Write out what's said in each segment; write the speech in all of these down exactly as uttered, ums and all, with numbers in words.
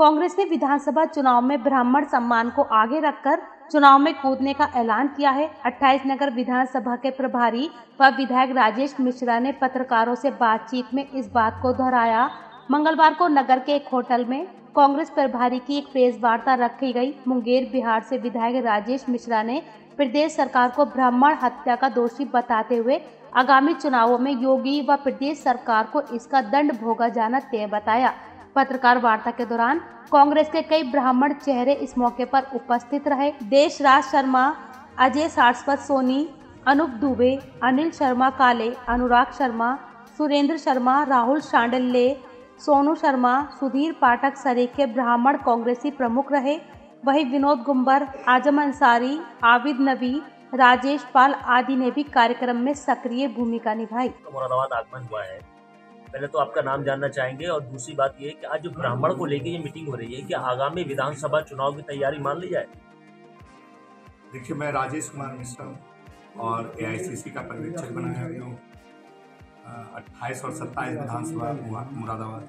कांग्रेस ने विधानसभा चुनाव में ब्राह्मण सम्मान को आगे रखकर चुनाव में कूदने का ऐलान किया है। अट्ठाईस नगर विधानसभा के प्रभारी व विधायक राजेश मिश्रा ने पत्रकारों से बातचीत में इस बात को दोहराया। मंगलवार को नगर के एक होटल में कांग्रेस प्रभारी की एक प्रेस वार्ता रखी गई। मुंगेर बिहार से विधायक राजेश मिश्रा ने प्रदेश सरकार को ब्राह्मण हत्या का दोषी बताते हुए आगामी चुनावों में योगी व प्रदेश सरकार को इसका दंड भोगा जाना तय बताया। पत्रकार वार्ता के दौरान कांग्रेस के कई ब्राह्मण चेहरे इस मौके पर उपस्थित रहे। देशराज शर्मा, अजय सारस्वत सोनी, अनूप दुबे, अनिल शर्मा काले, अनुराग शर्मा, सुरेंद्र शर्मा, राहुल शांडिल्य, सोनू शर्मा, सुधीर पाठक सरीखे ब्राह्मण कांग्रेसी प्रमुख रहे। वहीं विनोद गुंबर, आजम अंसारी, आबिद नबी, राजेश पाल आदि ने भी कार्यक्रम में सक्रिय भूमिका निभाई। मुरादाबाद आगमन हुआ है, पहले तो आपका नाम जानना चाहेंगे और दूसरी बात ये कि आज जो ब्राह्मण को लेकर ये मीटिंग हो रही है कि आगामी विधानसभा चुनाव की तैयारी मान ली जाए। देखिए, मैं राजेश कुमार मिश्रा हूँ और ए आई सी सी का पर्यवेक्षक बनाया गया हूँ। अट्ठाईस और सत्ताईस विधानसभा मुरादाबाद।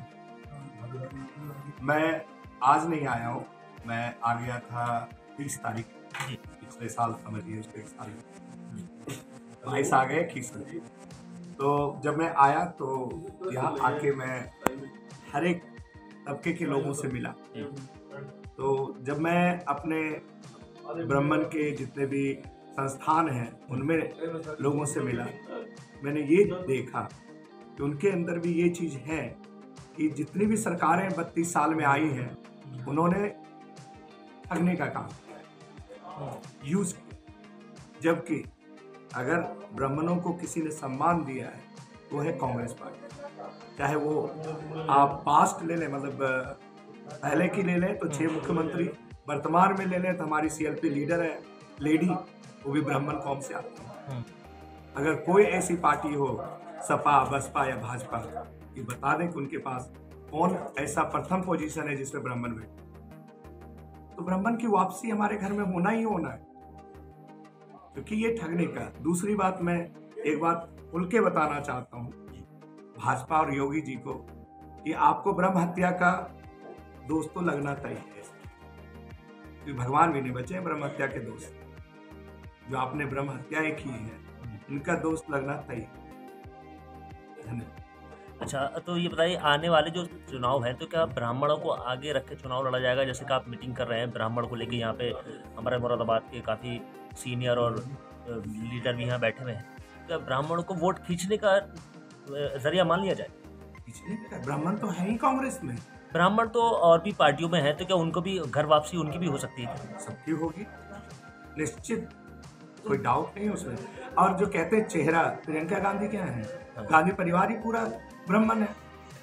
मैं आज नहीं आया हूँ, मैं आ गया था तीस तारीख, पिछले साल समझिए उसके एक साल बाईस आ गए इक्कीस। तो जब मैं आया तो यहाँ आके मैं हर एक तबके के लोगों से मिला। तो जब मैं अपने ब्राह्मण के जितने भी संस्थान हैं उनमें लोगों से मिला, मैंने ये देखा कि उनके अंदर भी ये चीज़ है कि जितनी भी सरकारें बत्तीस साल में आई हैं उन्होंने ठगने का काम किया, यूज किया। जबकि अगर ब्राह्मणों को किसी ने सम्मान दिया है वो है कांग्रेस पार्टी। चाहे वो आप पास्ट ले लें, मतलब पहले की ले लें तो छह मुख्यमंत्री, वर्तमान में ले लें तो हमारी सी एल पी लीडर है लेडी, वो भी ब्राह्मण कौम से आती है। अगर कोई ऐसी पार्टी हो, सपा, बसपा या भाजपा, ये बता दें कि उनके पास कौन ऐसा प्रथम पोजीशन है जिसमें ब्राह्मण बैठे। तो ब्राह्मण की वापसी हमारे घर में होना ही होना है, क्योंकि ये ठगने का। दूसरी बात, मैं एक बात खुल के बताना चाहता हूँ भाजपा और योगी जी को कि आपको ब्रह्म हत्या का दोष तो लगना तय है, क्योंकि भगवान भी नहीं बचे ब्रह्म हत्या के दोष। जो आपने ब्रह्म हत्याएं की है उनका दोष लगना तय है। अच्छा, तो ये बताइए, आने वाले जो चुनाव है तो क्या ब्राह्मणों को आगे रख के चुनाव लड़ा जाएगा? जैसे कि आप मीटिंग कर रहे हैं ब्राह्मण को लेके, यहाँ पे हमारे मुरादाबाद के काफ़ी सीनियर और लीडर भी यहाँ बैठे हुए हैं, क्या ब्राह्मणों को वोट खींचने का जरिया मान लिया जाए? खींचने का? ब्राह्मण तो है ही कांग्रेस में। ब्राह्मण तो और भी पार्टियों में है, तो क्या उनको भी घर वापसी उनकी भी हो सकती है? सबकी होगी निश्चित, कोई डाउट नहीं उसमें। और जो कहते हैं चेहरा, प्रियंका गांधी क्या है? गांधी परिवार ही पूरा ब्राह्मण है।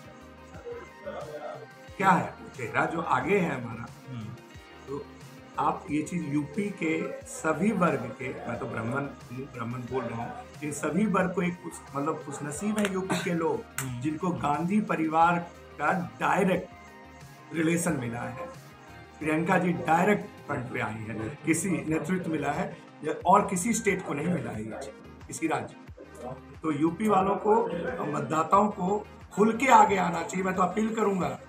क्या है चेहरा जो आगे है हमारा। तो आप ये चीज यूपी के सभी वर्ग के, मैं तो ब्राह्मण ब्राह्मण बोल रहा हूँ, इन सभी वर्ग को एक कुछ मतलब कुछ नसीब है यूपी के लोग जिनको गांधी परिवार का डायरेक्ट रिलेशन मिला है। प्रियंका जी डायरेक्ट फ्रंट पे आई है, किसी नेतृत्व मिला है और किसी स्टेट को नहीं मिला है, ये किसी राज्य। तो यूपी वालों को, मतदाताओं को खुल के आगे आना चाहिए। मैं तो अपील करूंगा